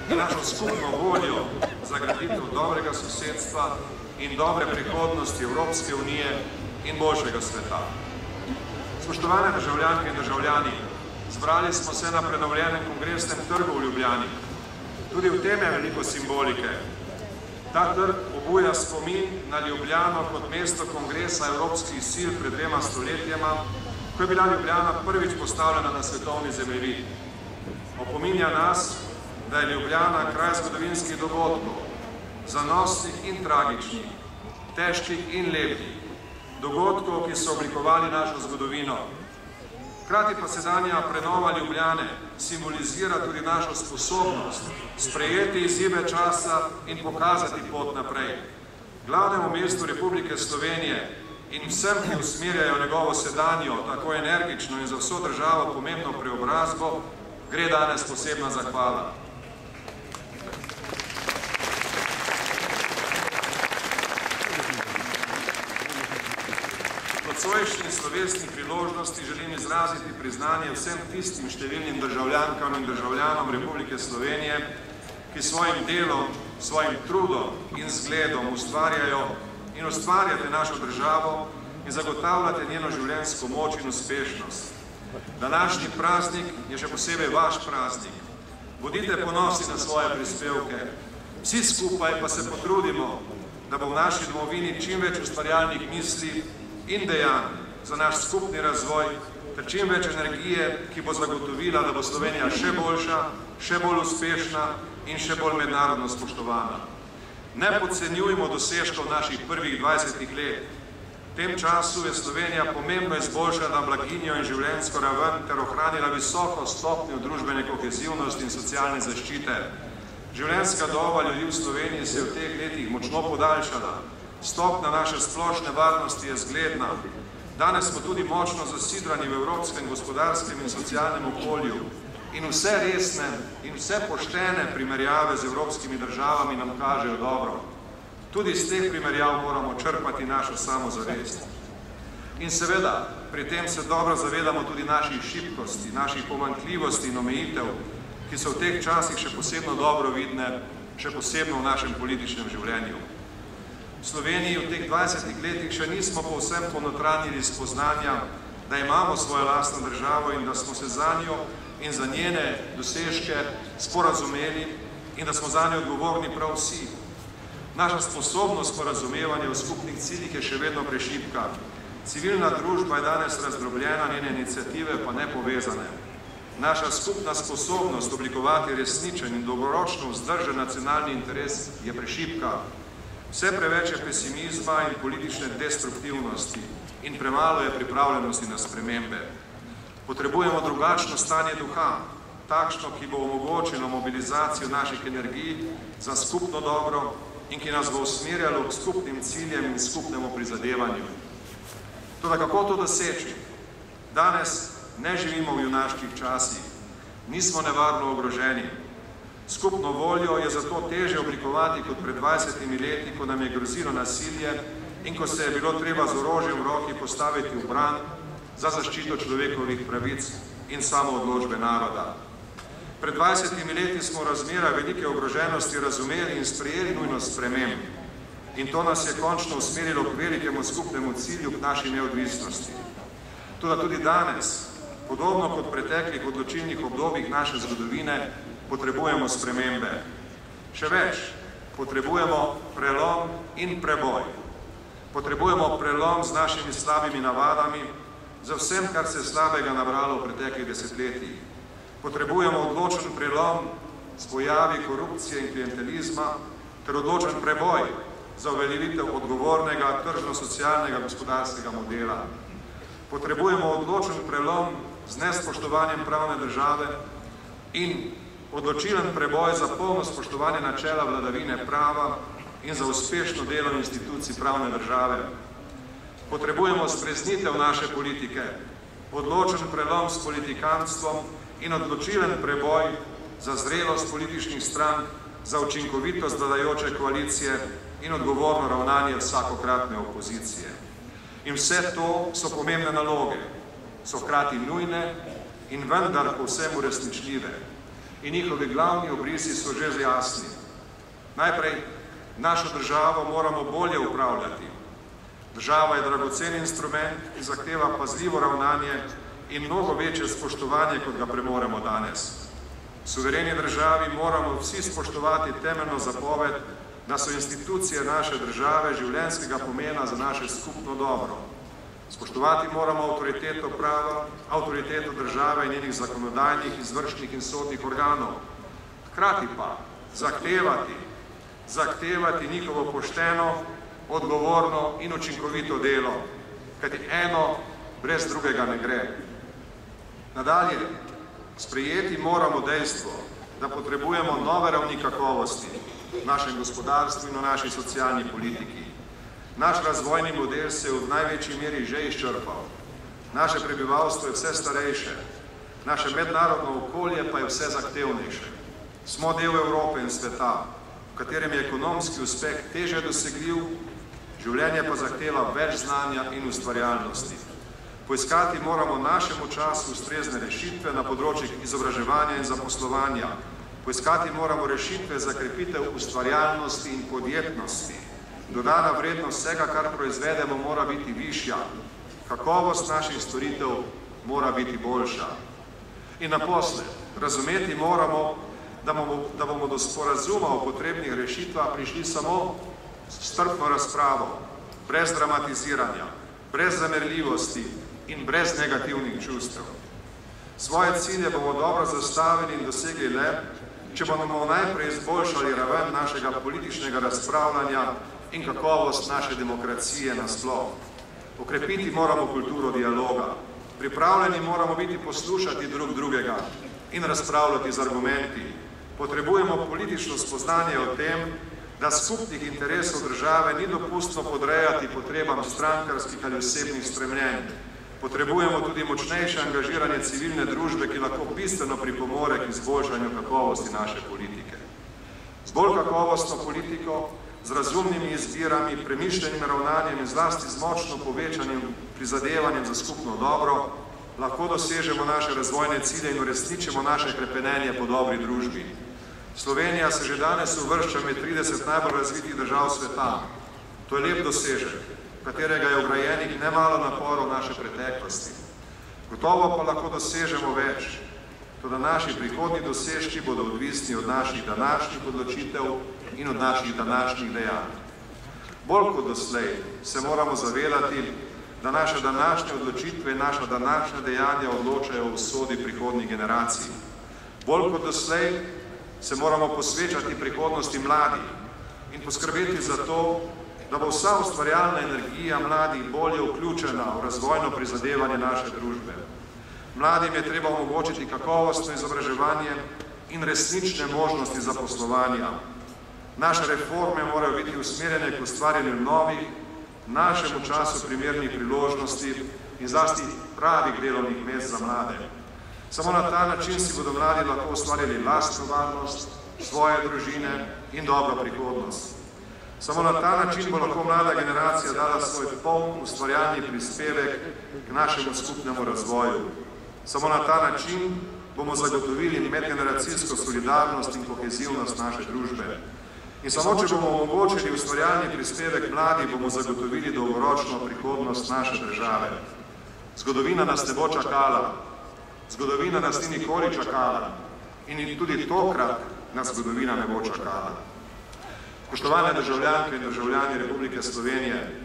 in našo skupno voljo za graditev dobrega sosedstva in dobre prihodnosti Evropske unije in boljšega sveta. Spoštovane državljanke in državljani, zbrali smo se na prenovljenem kongresnem trgu v Ljubljani. Tudi v tem je veliko simbolike. Ta trg obuja spomin na Ljubljano kot mesto kongresa evropskih sil pred 2 stoletjema, ko je bila Ljubljana prvič postavljena na svetovni zemljevid. Opominja nas, da je Ljubljana kraj zgodovinskih dogodkov, zanosnih in tragičnih, težkih in lepih, dogodkov, ki so oblikovali našo zgodovino. Hkrati pa sedanja prenova Ljubljane simbolizira tudi našo sposobnost sprejeti izzive časa in pokazati pot naprej. Glavnemu mestu Republike Slovenije in vsem, ki usmerjajo njegovo sedanjo, tako energično in za vso državo pomembno preobrazbo, gre danes posebna zahvala. Od svojšnjih slovesnih priložnosti želim izraziti priznanje vsem tistim številnim državljankam in državljanom Republike Slovenije, ki svojim delom, svojim trudom in zgledom ustvarjajo in ustvarjate našo državo in zagotavljate njeno življenjsko moč in uspešnost. Današnji praznik je še posebej vaš praznik. Bodite ponosni na svoje prispevke. Vsi skupaj pa se potrudimo, da bo v naši domovini čim več ustvarjalnih misli in dejanj za naš skupni razvoj, ter čim več energije, ki bo zagotovila, da bo Slovenija še boljša, še bolj uspešna in še bolj mednarodno spoštovana. Ne podcenjujmo dosežkov naših prvih 20 let. V tem času je Slovenija pomembno izboljšala blaginjo in življenjsko raven ter ohranila visoko stopnjo družbene kohezivnosti in socialne zaščite. Življenjska doba ljudi v Sloveniji se je v teh letih močno podaljšala. Stopnja naše splošne varnosti je zgledna. Danes smo tudi močno zasidrani v evropskem gospodarskem in socialnem okolju in vse resne in vse poštene primerjave z evropskimi državami nam kažejo dobro. Tudi iz teh primerjav moramo črpati našo samozavest. In seveda, pri tem se dobro zavedamo tudi naših šibkosti, naših pomanjkljivosti in omejitev, ki so v teh časih še posebno dobro vidne, še posebno v našem političnem življenju. V Sloveniji v teh 20 letih še nismo povsem ponotranjili spoznanja, da imamo svojo lastno državo in da smo se za njo in za njene dosežke sporazumeli in da smo za njo odgovorni prav vsi. Naša sposobnost sporazumevanja v skupnih ciljih je še vedno prešibka. Civilna družba je danes razdrobljena, njene iniciative pa nepovezane. Naša skupna sposobnost oblikovati resničen in dolgoročno vzdržen nacionalni interes je prešibka. Vse preveč je pesimizma in politične destruktivnosti in premalo je pripravljenosti na spremembe. Potrebujemo drugačno stanje duha, takšno, ki bo omogočilo mobilizacijo naših energij za skupno dobro in ki nas bo usmerjalo k skupnim ciljem in skupnemu prizadevanju. Toda kako to doseči? Danes ne živimo v junaških časih, nismo nevarno ogroženi. Skupno voljo je zato težje oblikovati kot pred 20 leti, ko nam je grozilo nasilje in ko se je bilo treba z orožjem v roki postaviti v bran za zaščito človekovih pravic in samoodločbe naroda. Pred 20 leti smo razmera velike ogroženosti razumeli in sprejeli nujnost sprememb. In to nas je končno usmerilo k velikemu skupnemu cilju k naši neodvisnosti. Toda tudi danes, podobno kot preteklih odločilnih obdobjih naše zgodovine, potrebujemo spremembe. Še več, potrebujemo prelom in preboj. Potrebujemo prelom z našimi slabimi navadami, za vsem, kar se slabega nabralo v preteklih desetletjih. Potrebujemo odločen prelom s pojavi korupcije in klientelizma ter odločen preboj za uveljavitev odgovornega tržno-socialnega gospodarskega modela. Potrebujemo odločen prelom z nespoštovanjem pravne države in odločilen preboj za polno spoštovanje načela vladavine prava in za uspešno delo institucij pravne države. Potrebujemo streznitev naše politike, odločen prelom s politikantstvom in odločilen preboj za zrelost političnih strank, za učinkovitost vladajoče koalicije in odgovorno ravnanje vsakokratne opozicije. In vse to so pomembne naloge, so hkrati nujne in vendar povsem uresničljive. in njihovi glavni obrisi so že jasni. Najprej, našo državo moramo bolje upravljati. Država je dragocen instrument, ki zahteva pazljivo ravnanje in mnogo večje spoštovanje, kot ga premoremo danes. V suvereni državi moramo vsi spoštovati temeljno zapoved, da so institucije naše države življenjskega pomena za naše skupno dobro. Spoštovati moramo avtoriteto prava, avtoriteto države in njenih zakonodajnih, izvršnih in sodnih organov. Hkrati pa zahtevati njihovo pošteno, odgovorno in učinkovito delo, kajti eno brez drugega ne gre. Nadalje, sprejeti moramo dejstvo, da potrebujemo nove ravni kakovosti v našem gospodarstvu in v naši socialni politiki. Naš razvojni model se je v največji meri že izčrpal. Naše prebivalstvo je vse starejše, naše mednarodno okolje pa je vse zahtevnejše. Smo del Evrope in sveta, v katerem je ekonomski uspeh težje dosegljiv, življenje pa zahteva več znanja in ustvarjalnosti. Poiskati moramo našemu času ustrezne rešitve na področjih izobraževanja in zaposlovanja. Poiskati moramo rešitve za krepitev ustvarjalnosti in podjetnosti. Dodana vrednost vsega, kar proizvedemo, mora biti višja. Kakovost naših storitev mora biti boljša. In naposled, razumeti moramo, da bomo do sporazuma o potrebnih rešitvah prišli samo s strpno razpravo, brez dramatiziranja, brez zamerljivosti in brez negativnih čustev. Svoje cilje bomo dobro zastavili in dosegli le, če bomo najprej izboljšali raven našega političnega razpravljanja in kakovost naše demokracije nasploh. Okrepiti moramo kulturo dialoga. Pripravljeni moramo biti poslušati drug drugega in razpravljati z argumenti. Potrebujemo politično spoznanje o tem, da skupnih interesov države ni dopustno podrejati potrebam strankarskih ali osebnih stremljenj. Potrebujemo tudi močnejše angažiranje civilne družbe, ki lahko bistveno pripomore k izboljšanju kakovosti naše politike. Z bolj kakovostno politiko, z razumnimi izbirami, premišljenim ravnanjem in zlasti z močno povečanim prizadevanjem za skupno dobro, lahko dosežemo naše razvojne cilje in uresničimo naše hrepenenje po dobri družbi. Slovenija se že danes uvršča med 30 najbolj razvitih držav sveta. To je lep dosežek, v katerega je vgrajenih nemalo naporov naše preteklosti. Gotovo pa lahko dosežemo več, toda naši prihodnji dosežki bodo odvisni od naših današnjih odločitev in od naših današnjih dejanj. Bolj kot doslej se moramo zavedati, da naše današnje odločitve in naša današnja dejanja odločajo o usodi prihodnjih generacij. Bolj kot doslej se moramo posvečati prihodnosti mladih in poskrbeti za to, da bo vsa ustvarjalna energija mladih bolje vključena v razvojno prizadevanje naše družbe. Mladim je treba omogočiti kakovostno izobraževanje in resnične možnosti zaposlovanja. Naše reforme morajo biti usmerjene k ustvarjanju novih, našemu času primernih priložnosti in zlasti pravih delovnih mest za mlade. Samo na ta način si bodo mladi lahko ustvarjali lastno varnost, svoje družine in dobro prihodnost. Samo na ta način bo lahko mlada generacija dala svoj poln ustvarjalni prispevek k našemu skupnemu razvoju. Samo na ta način bomo zagotovili medgeneracijsko solidarnost in kohezivnost naše družbe. In samo če bomo omogočili ustvarjalni prispevek mladi, bomo zagotovili dolgoročno prihodnost naše države. Zgodovina nas ne bo čakala, zgodovina nas ni nikoli čakala in tudi tokrat nas zgodovina ne bo čakala. Spoštovane državljanke in državljani Republike Slovenije,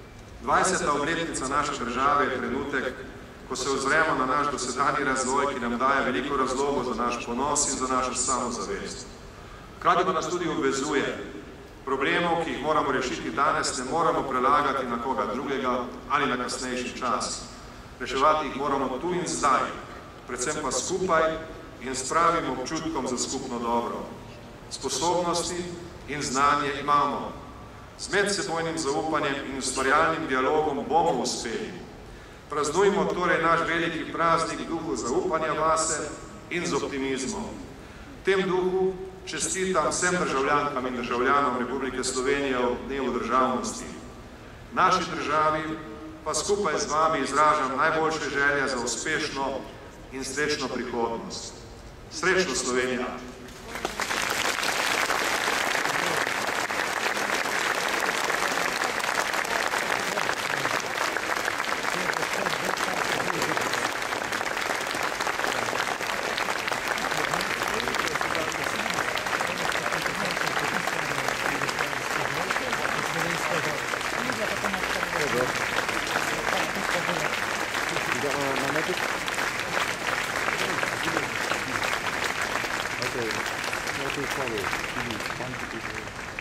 20. obletnica naše države je trenutek, ko se ozremo na naš dosedanji razvoj, ki nam daje veliko razlogov za naš ponos in za našo samozavest. Hkrati pa nas tudi obvezuje. Problemov, ki jih moramo rešiti danes, ne moramo prelagati na koga drugega ali na kasnejši čas. Reševati jih moramo tu in zdaj, predvsem pa skupaj in s pravim občutkom za skupno dobro. Sposobnosti in znanje imamo. S medsebojnim zaupanjem in ustvarjalnim dialogom bomo uspeli. Praznujmo torej naš veliki praznik duhu zaupanja vase in z optimizmom. V tem duhu čestitam vsem državljankam in državljanom Republike Slovenije ob dnevu državnosti. Naši državi pa skupaj z vami izražam najboljše želje za uspešno in srečno prihodnost. Srečno Slovenija! Okay, follow.